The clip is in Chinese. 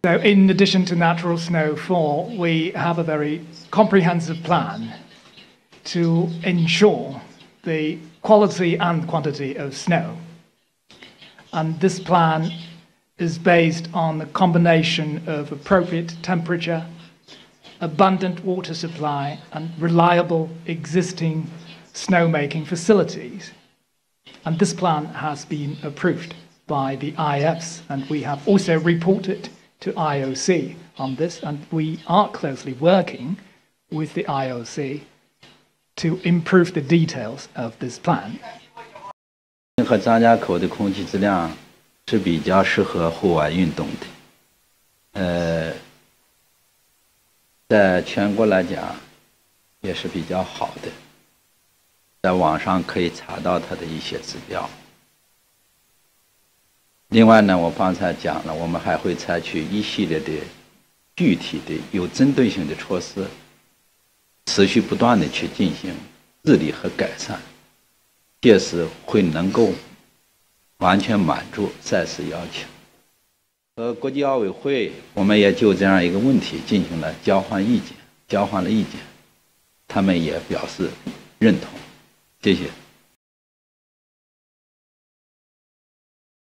So in addition to natural snowfall, we have a very comprehensive plan to ensure the quality and quantity of snow. And this plan is based on a combination of appropriate temperature, abundant water supply, and reliable existing snowmaking facilities. And this plan has been approved by the IFs, and we have also reported to IOC on this, and we are closely working with the IOC to improve the details of this plan. 和张家口的空气质量是比较适合户外运动的，在全国来讲也是比较好的，在网上可以查到它的一些指标。另外呢，我刚才讲了，我们还会采取一系列的具体的有针对性的措施，持续不断的去进行治理和改善，届时会能够完全满足赛事要求。和国际奥委会，我们也就这样一个问题进行了交换了意见，他们也表示认同。谢谢。